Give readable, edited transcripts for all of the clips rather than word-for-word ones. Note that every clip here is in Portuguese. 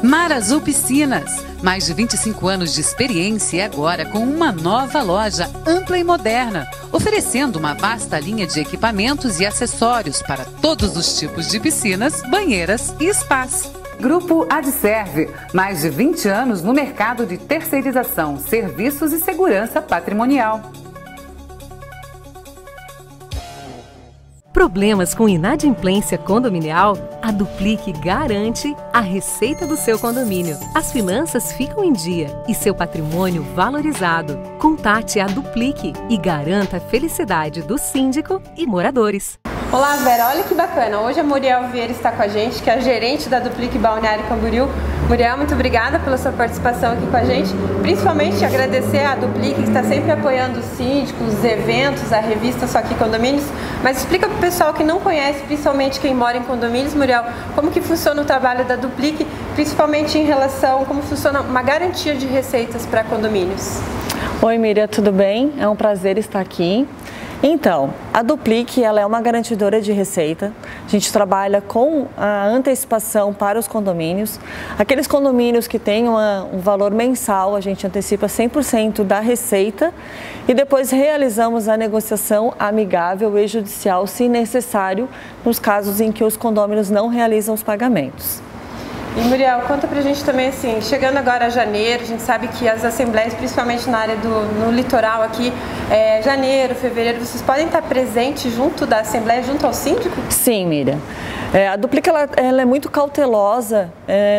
Mar Azul Piscinas, mais de 25 anos de experiência e agora com uma nova loja ampla e moderna, oferecendo uma vasta linha de equipamentos e acessórios para todos os tipos de piscinas, banheiras e spas. Grupo Adserve, mais de 20 anos no mercado de terceirização, serviços e segurança patrimonial. Problemas com inadimplência condominial? A Duplique garante a receita do seu condomínio. As finanças ficam em dia e seu patrimônio valorizado. Contate a Duplique e garanta a felicidade do síndico e moradores. Olá, Vera, olha que bacana. Hoje a Muriel Vieira está com a gente, que é a gerente da Duplique Balneário Camboriú. Muriel, muito obrigada pela sua participação aqui com a gente. Principalmente agradecer a Duplique, que está sempre apoiando os síndicos, os eventos, a revista Só Aqui Condomínios. Mas explica para o pessoal que não conhece, principalmente quem mora em condomínios, Muriel, como que funciona o trabalho da Duplique, principalmente em relação a como funciona uma garantia de receitas para condomínios. Oi, Miriam, tudo bem? É um prazer estar aqui. Então, a Duplique ela é uma garantidora de receita. A gente trabalha com a antecipação para os condomínios. Aqueles condomínios que têm um valor mensal, a gente antecipa 100% da receita e depois realizamos a negociação amigável e judicial, se necessário, nos casos em que os condôminos não realizam os pagamentos. E Muriel, conta pra gente também assim, chegando agora a janeiro, a gente sabe que as assembleias, principalmente na área no litoral aqui, janeiro, fevereiro, vocês podem estar presentes junto da assembleia, junto ao síndico? Sim, Miriam. A Duplique ela é muito cautelosa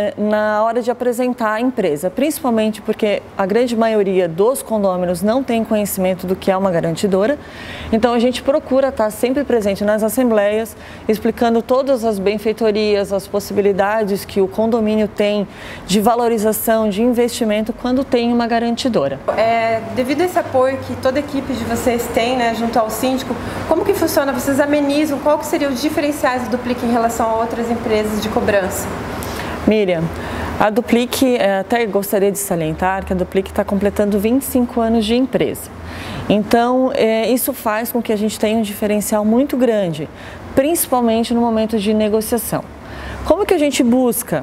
na hora de apresentar a empresa, principalmente porque a grande maioria dos condôminos não tem conhecimento do que é uma garantidora. Então a gente procura estar sempre presente nas assembleias, explicando todas as benfeitorias, as possibilidades que o condomínio tem de valorização, de investimento quando tem uma garantidora. Devido a esse apoio que toda a equipe de vocês tem, né, junto ao síndico, como que funciona? Vocês amenizam? Qual que seriam os diferenciais do Duplique em relação a outras empresas de cobrança? Miriam, a Duplique, até gostaria de salientar que a Duplique está completando 25 anos de empresa. Então, isso faz com que a gente tenha um diferencial muito grande, principalmente no momento de negociação. Como que a gente busca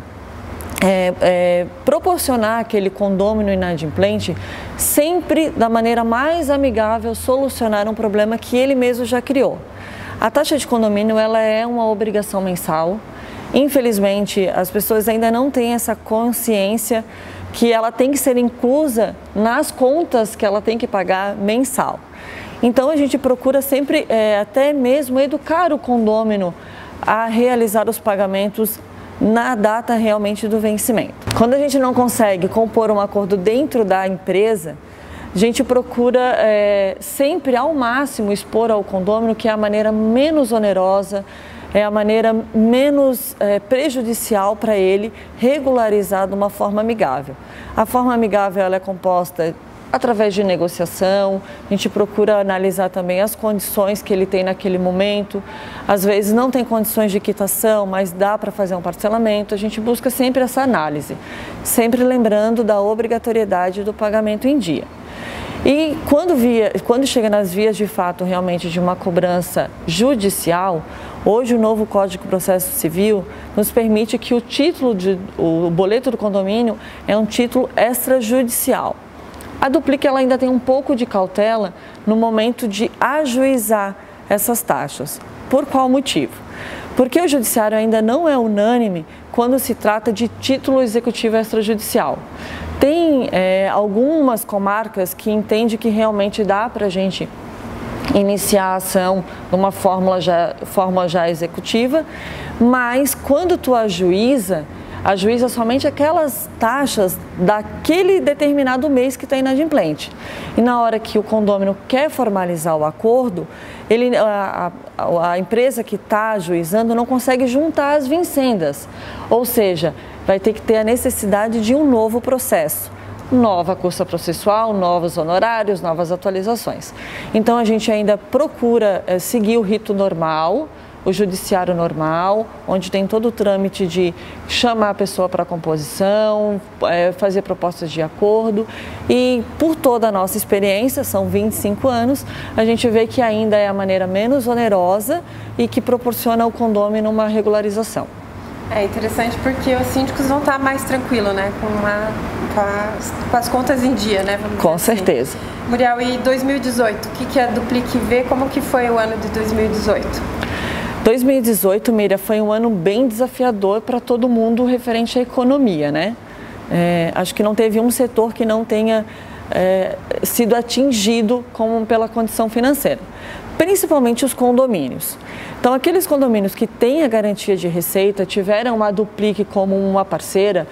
proporcionar aquele condômino inadimplente sempre da maneira mais amigável solucionar um problema que ele mesmo já criou? A taxa de condomínio ela é uma obrigação mensal. Infelizmente, as pessoas ainda não têm essa consciência que ela tem que ser inclusa nas contas que ela tem que pagar mensal. Então, a gente procura sempre até mesmo educar o condômino a realizar os pagamentos na data realmente do vencimento. Quando a gente não consegue compor um acordo dentro da empresa, a gente procura sempre ao máximo expor ao condômino que é a maneira menos onerosa, é a maneira menos prejudicial para ele regularizar de uma forma amigável. A forma amigável ela é composta através de negociação, a gente procura analisar também as condições que ele tem naquele momento. Às vezes não tem condições de quitação, mas dá para fazer um parcelamento. A gente busca sempre essa análise, sempre lembrando da obrigatoriedade do pagamento em dia. E quando chega nas vias de fato realmente de uma cobrança judicial, hoje o novo Código de Processo Civil nos permite que o boleto do condomínio é um título extrajudicial. A Duplique ela ainda tem um pouco de cautela no momento de ajuizar essas taxas. Por qual motivo? Porque o judiciário ainda não é unânime quando se trata de título executivo extrajudicial. Tem algumas comarcas que entendem que realmente dá para a gente iniciar a ação numa fórmula já executiva, mas quando tu ajuiza somente aquelas taxas daquele determinado mês que está inadimplente. E na hora que o condômino quer formalizar o acordo, a empresa que está ajuizando não consegue juntar as vincendas, ou seja, vai ter que ter a necessidade de um novo processo. Nova custa processual, novos honorários, novas atualizações. Então a gente ainda procura seguir o rito normal, o judiciário normal, onde tem todo o trâmite de chamar a pessoa para a composição, fazer propostas de acordo e por toda a nossa experiência, são 25 anos, a gente vê que ainda é a maneira menos onerosa e que proporciona ao condômino uma regularização. É interessante porque os síndicos vão estar mais tranquilos, né? Com as contas em dia, né? Com certeza. Muriel, e 2018, o que a Duplique vê? Como que foi o ano de 2018? 2018, Miriam, foi um ano bem desafiador para todo mundo referente à economia, né? Acho que não teve um setor que não tenha sido atingido pela condição financeira, principalmente os condomínios. Então, aqueles condomínios que têm a garantia de receita, tiveram a Duplique como uma parceira,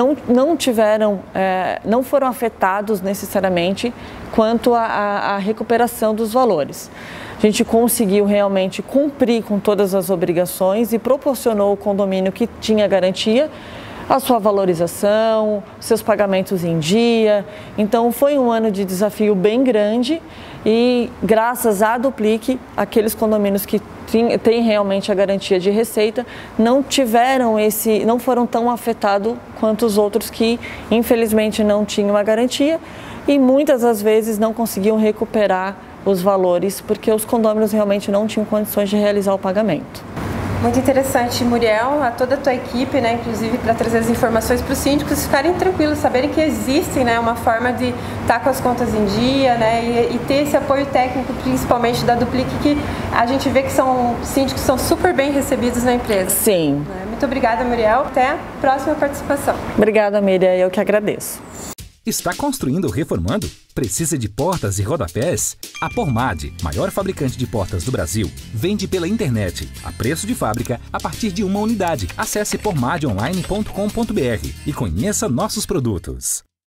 não foram afetados necessariamente quanto à recuperação dos valores. A gente conseguiu realmente cumprir com todas as obrigações e proporcionou ao condomínio que tinha garantia a sua valorização, seus pagamentos em dia. Então, foi um ano de desafio bem grande e, graças à Duplique, aqueles condomínios que têm realmente a garantia de receita não foram tão afetados quanto os outros que, infelizmente, não tinham a garantia e muitas das vezes não conseguiam recuperar os valores porque os condôminos realmente não tinham condições de realizar o pagamento. Muito interessante, Muriel, a toda a tua equipe, né, inclusive para trazer as informações para os síndicos ficarem tranquilos, saberem que existe, né, uma forma de estar com as contas em dia, né, e ter esse apoio técnico, principalmente da Duplique, que a gente vê que são síndicos que são super bem recebidos na empresa. Sim. Muito obrigada, Muriel. Até a próxima participação. Obrigada, Miriam. Eu que agradeço. Está construindo ou reformando? Precisa de portas e rodapés? A Pormad, maior fabricante de portas do Brasil, vende pela internet, a preço de fábrica, a partir de uma unidade. Acesse pormadonline.com.br e conheça nossos produtos.